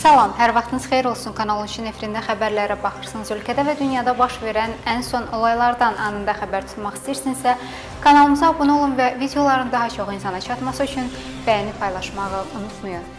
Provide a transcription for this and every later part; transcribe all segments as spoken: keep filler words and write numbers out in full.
Salam, hər vaxtınız xeyir olsun. Kanal on efirində xəbərlərə baxırsınız. Ölkədə və dünyada baş verən ən son olaylardan anında xəbər tutmaq istəyirsinizsə, kanalımıza abunə olun və videoların daha çox insana çatması üçün bəyəni paylaşmağı unutmayın.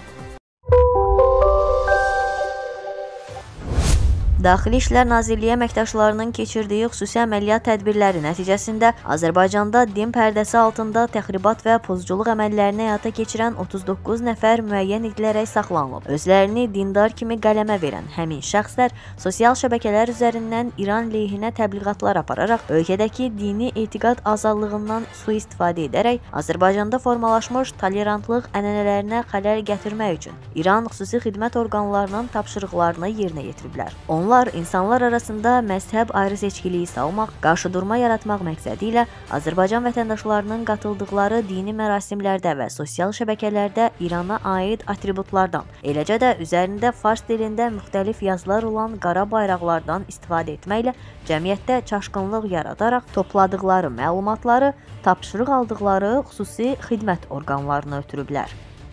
Daxili İşlər Nazirliyi əməkdaşlarının keçirdiyi xüsusi əməliyyat tədbirləri nəticəsində Azərbaycanda din pərdəsi altında təxribat və pozculuq əməllərini həyata keçirən otuz doqquz nəfər müəyyən edilərək saxlanılıb. Özlərini dindar kimi qələmə verən həmin şəxslər sosial şəbəkələr üzərindən İran əleyhinə təbliğatlar apararaq ölkədəki dini etiqad azadlığından sui-istifadə edərək Azərbaycanda formalaşmış tolerantlıq ənənələrinə xələl gətirmək üçün İran xüsusi xidmət orqanlarının tapşırıqlarını yerinə yetiriblər. Onlar insanlar arasında məzhəb ayrı-seçkiliyi salmaq, qarşıdurma yaratmaq məqsədi ilə Azərbaycan vətəndaşlarının qatıldıqları dini mərasimlərdə və sosial şəbəkələrdə İrana aid atributlardan, eləcə də üzərində fars dilində müxtəlif yazılar olan qara bayraqlardan istifadə etməklə cəmiyyətdə çaşqınlıq yaradaraq topladıqları məlumatları tapşırıq aldıqları xüsusi xidmət orqanlarına ötürüblər.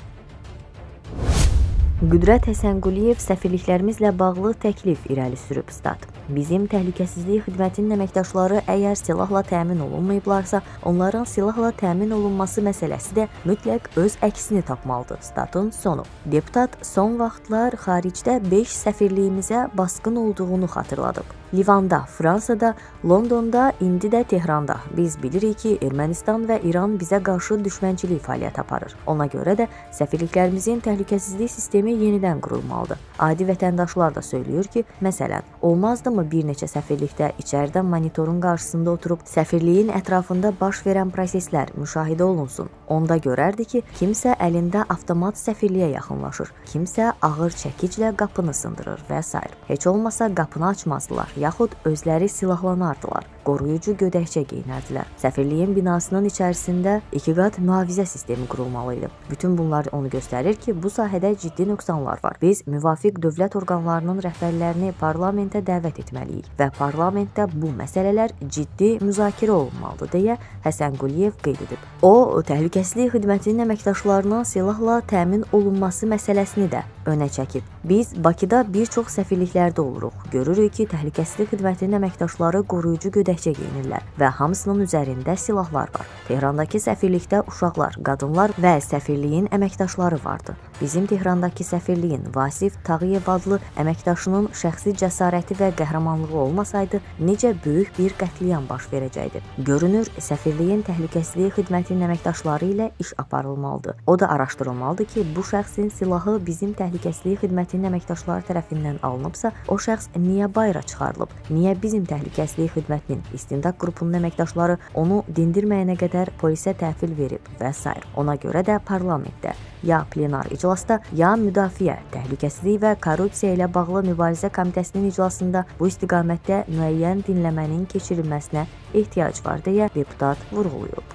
Qüdrət Həsənquliyev səfirliklərimizlə bağlı təklif irəli sürüb. Stat. Bizim təhlükəsizlik xidmətinin əməkdaşları əgər silahla təmin olunmayıblarsa, onların silahla təmin olunması məsələsi də mütləq öz əksini tapmalıdır. Statın sonu. Deputat son vaxtlar xaricdə beş səfirliyimizə basqın olduğunu xatırladıb. Livanda, Fransada, Londonda, indi də Tehranda. Biz bilirik ki, Ermənistan və İran bizə qarşı düşmənçilik fəaliyyət aparır. Ona görə də səfirliklərimizin təhlükəsizlik sistemi yenidən qurulmalıdır. Adi vətəndaşlar da söylüyor ki, məsələn, olmazdımı bir neçə səfirlikdə içəridə monitorun qarşısında oturub səfirliyin ətrafında baş verən proseslər müşahidə olunsun. Onda görərdi ki, kimsə əlində avtomat səfirliyə yaxınlaşır, kimsə ağır çəkiclə qapını sındırır və s. Heç olmasa qapını açmazdılar, yaxud özləri silahlanardılar, qoruyucu gödəkçə geyinərdilər. Səfirliyin binasının içərisində iki qat mühafizə sistemi qurulmalıydı. Bütün bunlar onu göstərir ki, bu sahədə ciddi nöqsanlar var. Biz müvafiq dövlət orqanlarının rəhbərlərini parlamentə dəvət etməliyik və parlamentdə bu məsələlər ciddi müzakirə olunmalıdır, deyə Həsənquliyev qeyd edib. O, təhlükəsizlik xidmətinin əməkdaşlarının silahla təmin olunması məsələsini də önə çəkib. Biz Bakıda bir çox səfirliklərdə oluruq. Görürük ki, təhlükəsizlik xidmətinin əməkdaşları qoruyucu gödəkçə geyinirlər və hamısının üzərində silahlar var. Tehrandakı səfirlikdə uşaqlar, qadınlar və səfirliyin əməkdaşları vardı. Bizim Tehrandakı səfirliyin Vasif Tağıyev adlı əməkdaşının şəxsi cəsarəti və qəhrəmanlığı olmasaydı, necə böyük bir qətliyam baş verəcəkdi. Görünür, səfirliyin təhlükəsizlik xidmətinin əməkdaşları ilə iş aparılmalıdır. O da araşdırılmalıdır ki, bu şəxsin silahı bizim təhlükəsizlik xidmətinin əməkdaşları tərəfindən alınıbsa, o şəxs niyə bayıra çıxarılıb? Niyə bizim təhlükəsizlik xidmətinin istintaq qrupunun əməkdaşları onu dindirməyənə qədər polisə təhvil verib və s. Ona görə də parlamentdə, ya plenar iclasda, ya müdafiə, təhlükəsizlik və korrupsiya ilə bağlı mübarizə komitəsinin iclasında bu istiqamətdə müəyyən dinləmənin keçirilməsinə ehtiyac var, deyə deputat vurğulayıb.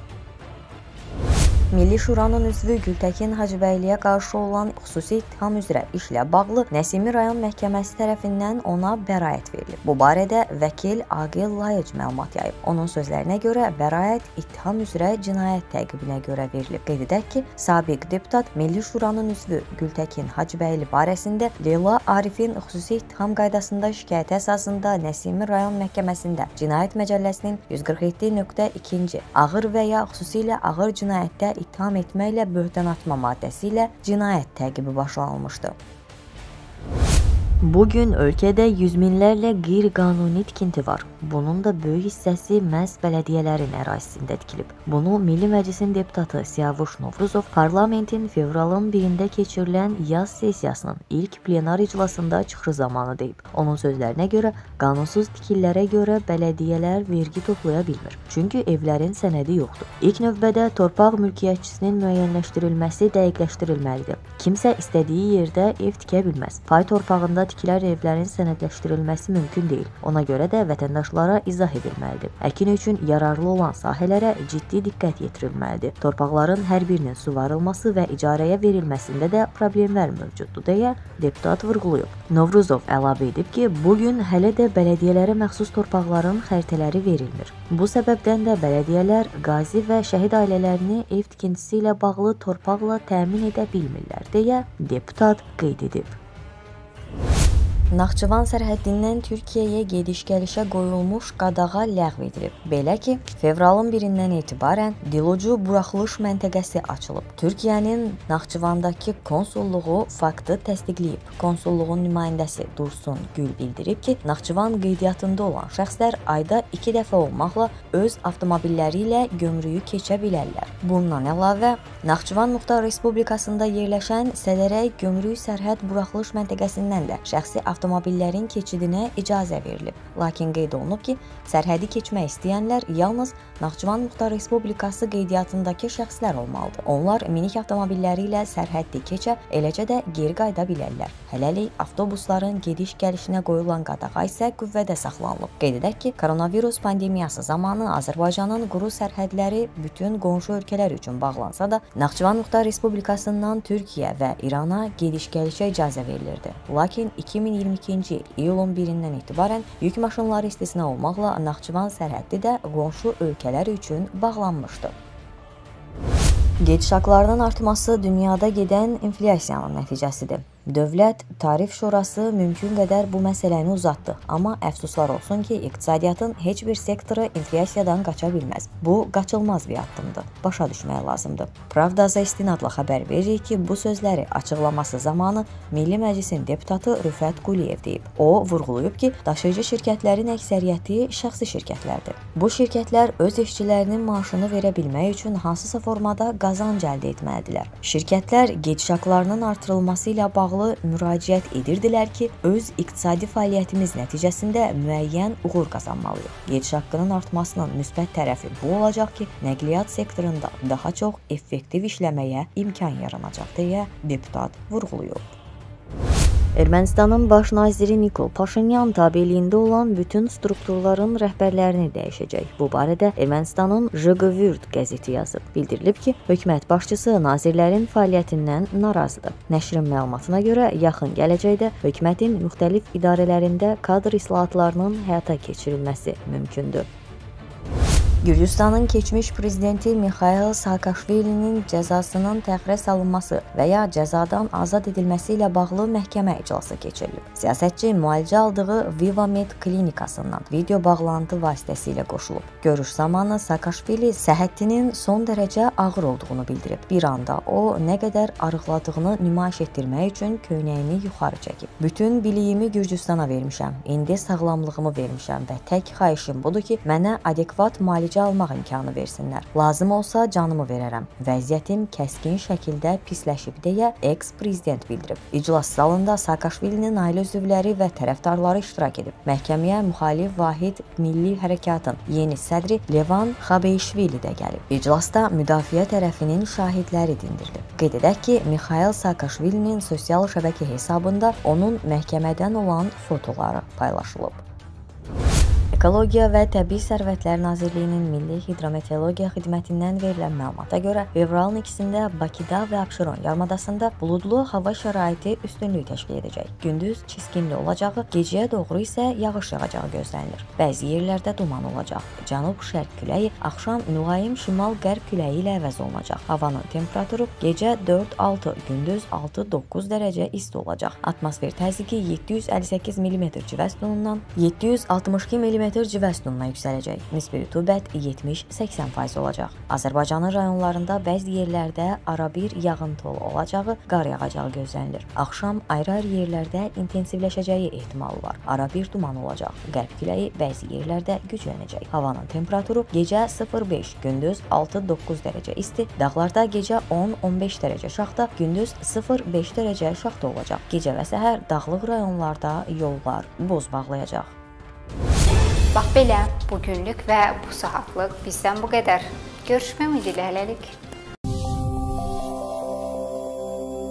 Milli Şuranın üzvü Gültəkin Hacıbəyliyə qarşı olan xüsusi ittiham üzrə işlə bağlı Nəsimi rayon məhkəməsi tərəfindən ona bəraət verilib. Bu barədə vəkil Aqil Layic məlumat yayıb. Onun sözlərinə görə bəraət ittiham üzrə cinayət təqibinə görə verilib. Qeyd edək ki, sabiq deputat Milli Şuranın üzvü Gültəkin Hacıbəyli barəsində Leyla Arifin xüsusi ittiham qaydasında şikayəti əsasında Nəsimi rayon məhkəməsində Cinayət Məcəlləsinin yüz qırx yeddi nöqtə iki ağır və ya xüsusilə ağır cinayətdə ittiham etməklə böhtan atma maddəsi ilə cinayət təqibi başlanılmışdı. Bugün ölkədə yüz minlərlə qeyri-qanuni tikinti var. Bunun da böyük hissəsi məhz bələdiyyələrin ərazisində tikilib. Bunu Milli Məclisin deputatı Siyavuş Novruzov parlamentin fevralın birində keçirilən yaz sessiyasının ilk plenar iclasında çıxışı zamanı deyib. Onun sözlərinə görə, qanunsuz tikililərə görə bələdiyyələr vergi toplaya bilmir. Çünki evlərin sənədi yoxdur. İlk növbədə torpaq mülkiyyətçisinin müəyyənləşdirilməsi dəqiqləşdirilməlidir. Kimsə istədiyi yerdə ev tikə bilməz. Pay torpağında tikilər evlərin sənədləşdirilməsi mümkün deyil. Ona görə də vətəndaşlara izah edilməlidir. Əkin üçün yararlı olan sahələrə ciddi diqqət yetirilməlidir. Torpaqların hər birinin suvarılması və icarəyə verilməsində də problemlər mövcuddur, deyə deputat vurğulayıb. Novruzov əlavə edib ki, bugün hələ də bələdiyyələrə məxsus torpaqların xəritələri verilmir. Bu səbəbdən də bələdiyyələr qazi və şəhid ailələrini ev tikintisi ilə bağlı torpaqla təmin edə bilmirlər, deyə deputat qeyd edib. Naxçıvan sərhəddindən Türkiyəyə gediş-gəlişə qoyulmuş qadağa ləğv edilib. Belə ki, fevralın birindən etibarən Dilucu buraxılış məntəqəsi açılıb. Türkiyənin Naxçıvandakı konsulluğu faktı təsdiqləyib. Konsulluğun nümayəndəsi Dursun Gül bildirib ki, Naxçıvan qeydiyyatında olan şəxslər ayda iki dəfə olmaqla öz avtomobilləri ilə gömrüyü keçə bilərlər. Bundan əlavə, Naxçıvan Muxtar Respublikasında yerləşən Sədərək gömrük sərhəd buraxılış məntəqəsindən də şəxsi avtomobillərin keçidinə icazə verilib. Lakin qeyd olunub ki, sərhədi keçmək istəyənlər yalnız Naxçıvan Muxtar Respublikası qeydiyyatındakı şəxslər olmalıdır. Onlar minik avtomobilləri ilə sərhəddi keçə, eləcə də geri qayıda bilərlər. Hələlik avtobusların gediş-gəlişinə qoyulan qadağa isə qüvvədə saxlanılıb. Qeyd edək ki, koronavirus pandemiyası zamanı Azərbaycanın quru sərhədləri bütün qonşu ölkələr üçün bağlansa da, Naxçıvan Muxtar Respublikasından Türkiyə və İrana gediş-gəlişə icazə verilirdi. Lakin iki min iyirmi ikinci il iyulun birindən etibarən yük maşınları istisna olmaqla Naxçıvan sərhəddi də qonşu ölkələr üçün bağlanmışdı. Gediş haqlarının artması dünyada gedən inflyasiyanın nəticəsidir. Dövlət Tarif Şurası mümkün qədər bu məsələni uzatdı, amma əfsuslar olsun ki, iqtisadiyyatın heç bir sektoru inflyasiyadan qaça bilməz. Bu, qaçılmaz bir addımdır. Başa düşmək lazımdır. Pravda-za istinadla xəbər verir ki, bu sözləri açıqlaması zamanı Milli Məclisin deputatı Rüfət Quliyev deyib. O, vurğulayıb ki, daşıyıcı şirkətlərin əksəriyyəti şəxsi şirkətlərdir. Bu şirkətlər öz işçilərinin maaşını verə bilmək üçün hansısa formada qazanc əldə etməlidirlər. Şirkətlər gediş haqlarının artırılması ilə bağlı müraciət edirdilər ki, öz iqtisadi fəaliyyətimiz nəticəsində müəyyən uğur qazanmalıyıq. Gediş haqqının artmasının müsbət tərəfi bu olacaq ki, nəqliyyat sektorunda daha çox effektiv işləməyə imkan yaranacaq deyə deputat vurğulayıb. Ermənistanın baş naziri Nikol Paşinyan tabeliyində olan bütün strukturların rəhbərlərini dəyişəcək. Bu barədə Ermənistanın Jıgıvürd qəzeti yazıb. Bildirilib ki, hökumət başçısı nazirlərin fəaliyyətindən narazıdır. Nəşrin məlumatına görə yaxın gələcəkdə hökumətin müxtəlif idarələrində kadr islahatlarının həyata keçirilməsi mümkündür. Gürcüstanın keçmiş prezidenti Mixail Saakashvilinin cəzasının təxirə salınması və ya cəzadan azad edilməsi ilə bağlı məhkəmə iclası keçirilib. Siyasətçi müalicə aldığı Vivamed klinikasından video bağlantı vasitəsilə qoşulub. Görüş zamanı Saakashvili səhhətinin son dərəcə ağır olduğunu bildirib. Bir anda o, nə qədər arıqladığını nümayiş etdirmək üçün köynəyini yuxarı çəkib. Bütün biliyimi Gürcüstana vermişəm, indi sağlamlığımı vermişəm və tək xahişim budur ki, mənə adekvat müalicə almaq imkanı versinlər. Lazım olsa canımı verərəm. Vəziyyətim kəskin şəkildə pisləşib deyə eks-prezident bildirib. İclas zalında Saakashvilinin ailə üzvləri və tərəfdarları iştirak edib. Məhkəməyə müxalif Vahid Milli Hərəkatın yeni sədri Levan Xabeyşvili də gəlib. İclasda müdafiə tərəfinin şahidləri dindirilib. Qeyd edək ki, Mixail Saakashvilinin sosial şəbəkə hesabında onun məhkəmədən olan fotoları paylaşılıb. Ekologiya və Təbii Sərvətlər Nazirliyinin Milli Hidrometeorologiya Xidmətindən verilən məlumata görə fevralın ikisində Bakıda və Abşeron yarımadasında buludlu hava şəraiti üstünlük təşkil edəcək. Gündüz çiskinli olacağı, gecəyə doğru isə yağış yağacağı gözlənilir. Bəzi yerlərdə duman olacaq. Cənub-şərq küləyi axşam mülayim şimal-qərb küləyi ilə əvəz olunacaq. Havanın temperaturu gecə dörd altı, gündüz altı doqquz dərəcə isti olacaq. Atmosfer təzyiqi yeddi yüz əlli səkkiz millimetr civə sütunundan yeddi yüz altmış iki millimetr civə sütununa yüksələcək. Nisbi rütubət yetmiş səksən faiz olacaq. Azərbaycanın rayonlarında bəzi yerlərdə arabir yağıntılı olacağı, qar yağacağı gözlənilir. Axşam ayrı-ayrı yerlərdə intensivləşəcəyi ehtimalı var. Arabir duman olacaq. Qərb küləyi bəzi yerlərdə güclənəcək. Havanın temperaturu gecə sıfır beş, gündüz altı doqquz dərəcə isti, dağlarda gecə on on beş dərəcə şaxta, gündüz sıfır beş dərəcə şaxta olacaq. Gecə və səhər dağlıq rayonlarda yollar boz bağlayacaq. Bax belə, bugünlük və bu saatlıq bizdən bu qədər. Görüşmək ümidi ilə hələlik.